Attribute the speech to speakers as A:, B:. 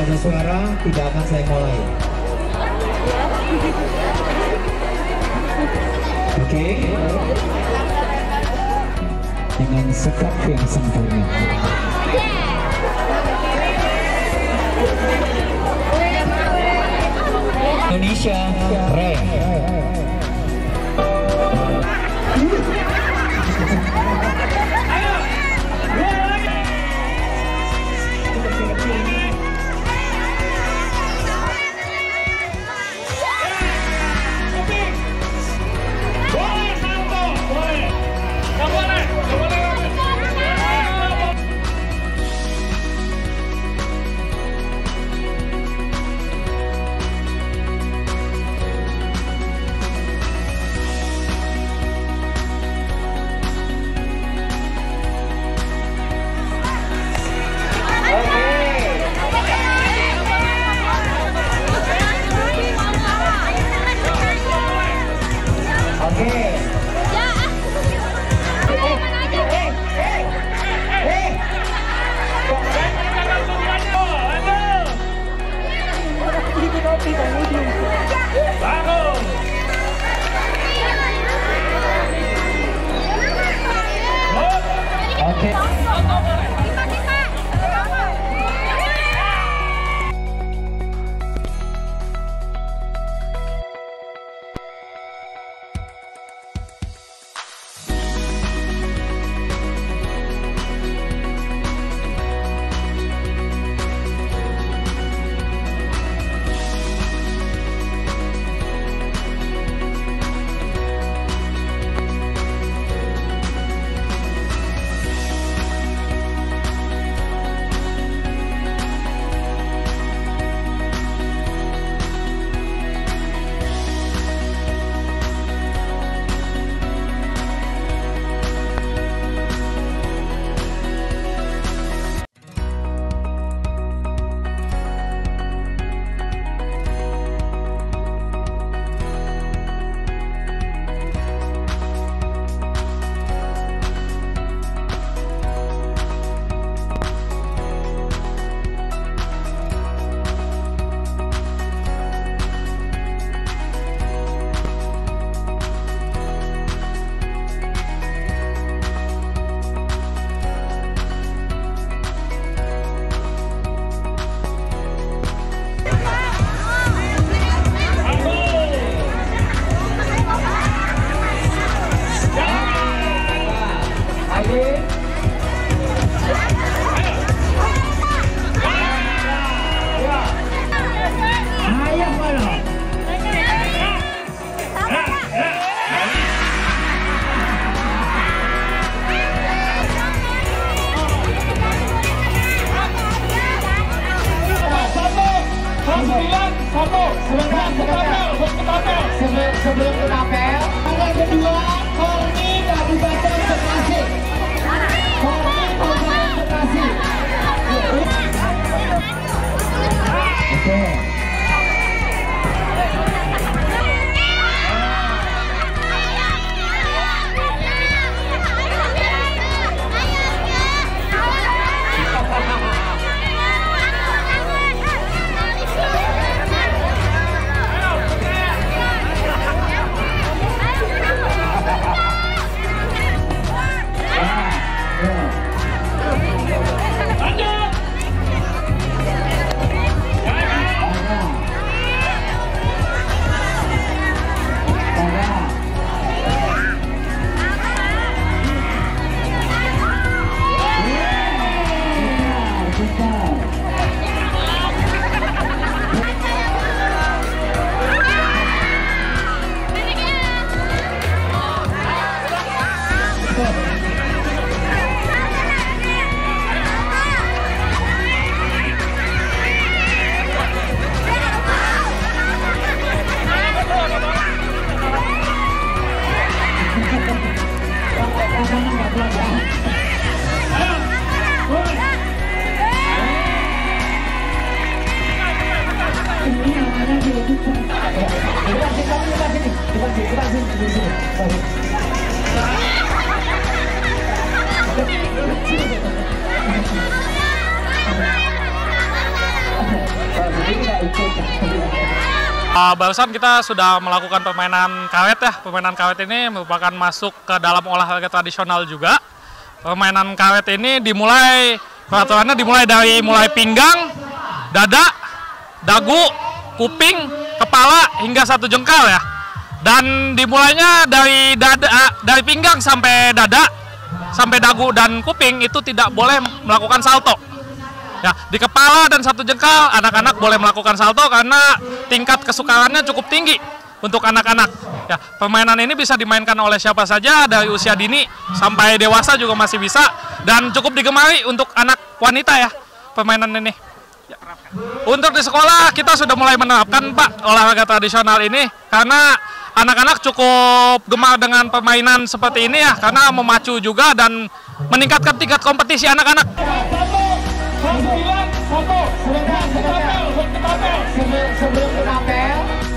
A: ada suara, tidak akan saya mulai. Oke. Dengan sikap yang sempurna. Indonesia, Re.
B: Sebelum ketapel, yang kedua, Korni Kabupaten Bekasi. Korni Kabupaten Bekasi. Oke.
C: Barusan kita sudah melakukan permainan kawet ya. Permainan kawet ini merupakan masuk ke dalam olahraga tradisional juga. Permainan kawet ini peraturannya dimulai dari pinggang, dada, dagu, kuping, kepala hingga 1 jengkal ya. Dan dimulainya dari pinggang sampai dada, sampai dagu dan kuping itu tidak boleh melakukan salto. Ya, di kepala dan 1 jengkal anak-anak boleh melakukan salto karena tingkat kesukarannya cukup tinggi untuk anak-anak. Ya, permainan ini bisa dimainkan oleh siapa saja dari usia dini sampai dewasa juga masih bisa dan cukup digemari untuk anak wanita ya permainan ini. Ya. Untuk di sekolah kita sudah mulai menerapkan Pak olahraga tradisional ini karena anak-anak cukup gemar dengan permainan seperti ini ya karena memacu juga dan meningkatkan tingkat kompetisi anak-anak.
B: Sebelum kita apel